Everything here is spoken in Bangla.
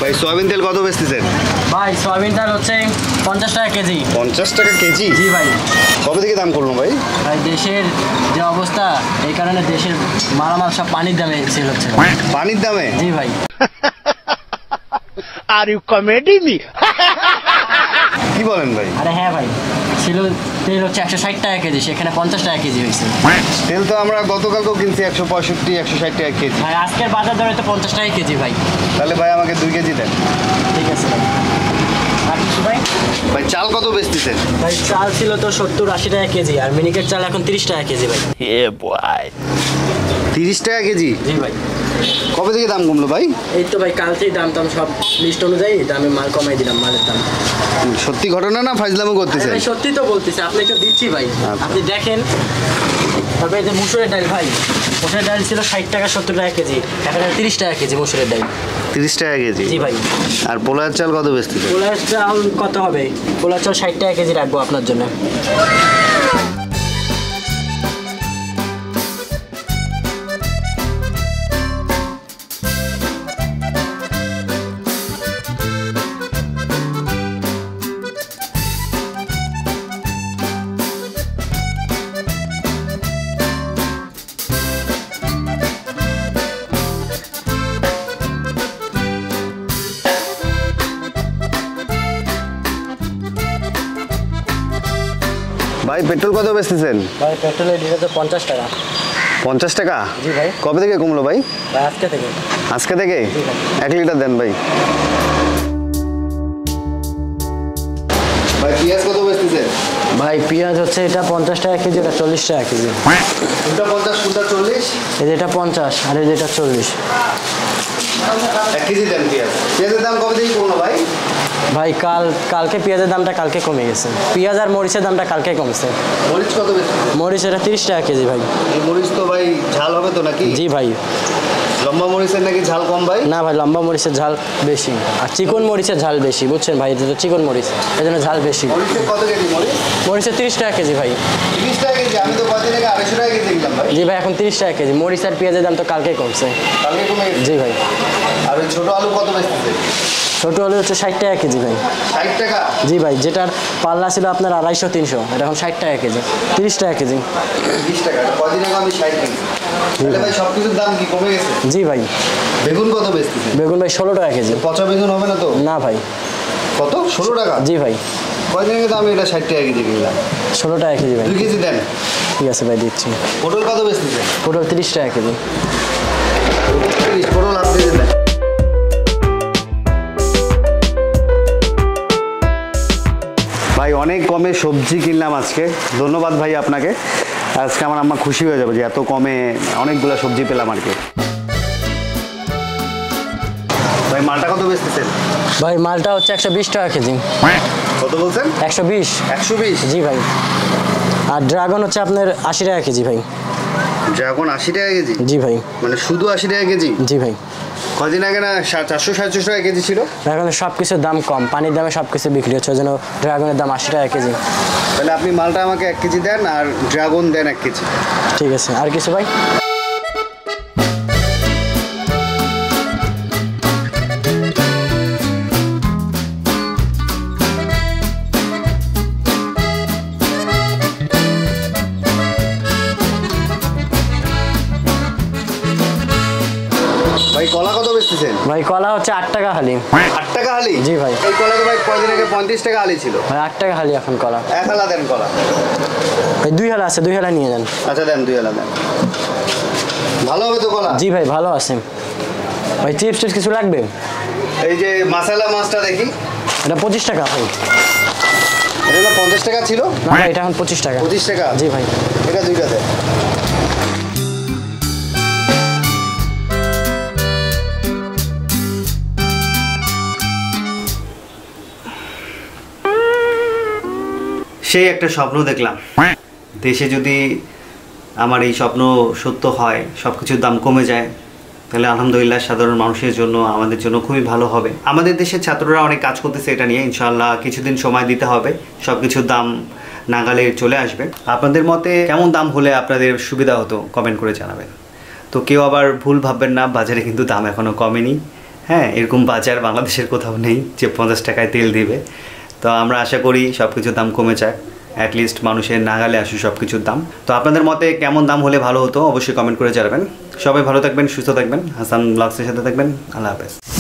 ভাই সয়াবিন তেল কত বেচতেছেন? ভাই সয়াবিন তেল হচ্ছে 50 টাকা কেজি। 50 টাকা কেজি? জি ভাই। কবে থেকে দাম করলো ভাই? ভাই দেশের যে অবস্থা এই কারণে দেশের মালামাল সব পানির দামে সেল হচ্ছে। পানির দামে? জি ভাই। Are you comedy me? কি বলেন ভাই? আরে হ্যাঁ ভাই, ছিল তেল হচ্ছে 160 টাকা কেজি, সেখানে 50 টাকা কেজি হয়েছে। তেল তো আমরা গতকালকেও কিনছি 165 160 টাকা কেজি। ভাই আজকের বাজার দরে তো 50 টাকা কেজি ভাই। তাহলে ভাই আমাকে 2 কেজি দেন। ঠিক আছে ভাই। আর কিছু ভাই? ভাই চাল কত বেচতেছেন? ভাই চাল ছিল তো 70-80 টাকা কেজি, আর মিনিকেট চাল এখন 30 টাকা কেজি ভাই। এ বয় 30 টাকা কেজি? জি ভাই। কবে থেকে দাম কমলো ভাই? এই তো ভাই কালকেই দাম সব লিস্ট অনুযায়ী দামে মাল কমাই দিলাম, মালের দাম। সত্যি ঘটনা না ফাজলামো করতেছেন? ভাই সত্যি তো বলতেছি, আপনাকে তো দিচ্ছি ভাই। আপনি দেখেন। তবে এই যে মুসুরের ডাল ভাই, মুসুরের ডাল ছিল 60 টাকা 70 টাকা কেজি, এখন 30 টাকা কেজি মুসুরের ডাল। 30 টাকা কেজি? জি ভাই। আর পোলার চাল কত বেচতেছেন? পোলার চাল কত হবে? পোলার চাল 60 টাকা কেজি রাখবো আপনার জন্য। ভাই পেট্রোল কত বেচতেছেন? ভাই পেট্রোলের লিটার তো 50 টাকা। 50 টাকা? জি ভাই। কবে থেকে কমলো ভাই? ভাই আজকে থেকে। আজকে থেকে? জি ভাই। 1 লিটার দেন ভাই। ভাই পেঁয়াজ কত বেচতেছেন? ভাই পেঁয়াজ হচ্ছে এটা 50 টাকা কেজি, এটা 40 টাকা কেজি। কোনটা 50 কোনটা 40? এই যে এটা 50 আর এই যে এটা 40। 1 কেজি দেন পেঁয়াজ। পেঁয়াজের দাম কবে থেকে কমলো ভাই? ভাই কালকে পেঁয়াজের দামটা কালকে কমে গেছে। পেঁয়াজ আর মরিচের দামটা কালকে কমছে। মরিচ কত বেচতেছেন? মরিচ এটা 30 টাকা কেজি ভাই। এই মরিচ তো ভাই ঝাল হবে তো নাকি? জি ভাই। লম্বা মরিচের নাকি ঝাল কম ভাই? না ভাই, লম্বা মরিচের ঝাল বেশি, আর চিকন মরিচের ঝাল বেশি, বুঝছেন ভাই? এটা তো চিকন মরিচ, এই জন্য ঝাল বেশি। মরিচের কত কেজি মরিচ? মরিচের 30 টাকা কেজি ভাই। 30 টাকা কেজি? আমি তো কদিন আগে 250 টাকা কেজি কিনলাম ভাই। জি ভাই, এখন 30 টাকা কেজি। মরিচ আর পেঁয়াজের দাম তো কালকেই কমছে। কালকে কমে গেছে? জি ভাই। আর ওই ছোট আলু কত বেচতেছে? ছোটো আলু হচ্ছে 60 টাকা কেজি ভাই। 60 টাকা? জি ভাই, যেটার পাল্লা ছিল আপনার 250-300, এটা এখন 60 টাকা কেজি, 30 টাকা কেজি। 20 টাকা? কদিন আগে আমি 60 কিনছি। তাহলে ভাই সব কিছুর দাম কি কমে গেছে? জি ভাই। বেগুন কত বেচতেছে? বেগুন ভাই 16 টাকা কেজি। পচা বেগুন হবে না তো? না ভাই। কত? 16 টাকা? জি ভাই। কদিন আগে তো আমি এটা 60 টাকা কেজি কিনলাম। 16 টাকা কেজি ভাই। 2 কেজি দেন। ঠিক আছে ভাই, দিচ্ছি। পটল কত বেচতেছে? পটল 30 টাকা কেজি। পটল হাফ কেজি দেন। ভাই অনেক কমে সবজি কিনলাম আজকে, ধন্যবাদ ভাই আপনাকে। আজকে আমার আম্মা খুশি হয়ে যাবে যে এত কমে অনেকগুলো সবজি পেলাম আর কি। ভাই মালটা কত বেচতেছেন? ভাই মালটা হচ্ছে 120 টাকা কেজি। কত বলছেন? 120। 120? জি ভাই। আর ড্রাগন হচ্ছে আপনার 80 টাকা কেজি ভাই। ড্রাগন 80 টাকা কেজি? জি ভাই। মানে শুধু 80 টাকা কেজি? জি ভাই। কদিন আগে না 400-450 টাকা কেজি ছিল? এখন সব কিছুর দাম কম, পানির দামে সব কিছু বিক্রি হচ্ছে, ওই জন্য ড্রাগনের দাম 80 টাকা কেজি। তাহলে আপনি মালটা আমাকে 1 কেজি দেন আর ড্রাগন দেন 1 কেজি। ঠিক আছে। আর কিছু ভাই? ভাই কলা কত বেচতেছেন? ভাই কলা হচ্ছে 8 টাকা হালি। 8 টাকা হালি? জি ভাই। এই কলা তো ভাই কয়দিন আগে 35 টাকা হালি ছিল। ভাই 8 টাকা হালি এখন কলা। 1 হালা দেন কলা। ভাই 2 হালা আছে, 2 হালা নিয়ে যান। আচ্ছা দেন 2 হালা দেন। ভালো হবে তো কলা? জি ভাই, ভালো আছে। ভাই চিপস টিপস কিছু লাগবে? এই যে মাসালা মাছটা দেখি। এটা 25 টাকা ভাই। এটা না 50 টাকা ছিল? না ভাই, এটা এখন 25 টাকা। 25 টাকা? জি ভাই। এটা 2টা দেন। সেই একটা স্বপ্ন দেখলাম, দেশে যদি আমার এই স্বপ্ন সত্য হয়, সব কিছুর দাম কমে যায়, তাহলে আলহামদুলিল্লাহ সাধারণ মানুষের জন্য, আমাদের জন্য খুবই ভালো হবে। আমাদের দেশের ছাত্ররা অনেক কাজ করতেছে এটা নিয়ে, ইনশাআল্লাহ কিছুদিন সময় দিতে হবে, সব কিছুর দাম নাগালে চলে আসবে। আপনাদের মতে কেমন দাম হলে আপনাদের সুবিধা হতো কমেন্ট করে জানাবেন। তো কেউ আবার ভুল ভাববেন না, বাজারে কিন্তু দাম এখনও কমেনি, হ্যাঁ, এরকম বাজার বাংলাদেশের কোথাও নেই যে 50 টাকায় তেল দিবে। তো আমরা আশা করি সব কিছুর দাম কমে যাক, অ্যাটলিস্ট মানুষের নাগালে আসুক সব কিছুর দাম। তো আপনাদের মতে কেমন দাম হলে ভালো হতো অবশ্যই কমেন্ট করে জানাবেন। সবাই ভালো থাকবেন, সুস্থ থাকবেন, হাসান ব্লগসের সাথে থাকবেন। আল্লাহ হাফেজ।